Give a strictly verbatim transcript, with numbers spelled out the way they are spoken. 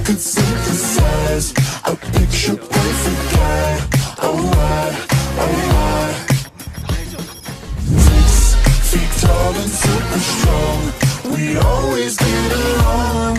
could synthesize a picture perfect guy. Oh why, oh why? Six feet tall and super strong, we always get along.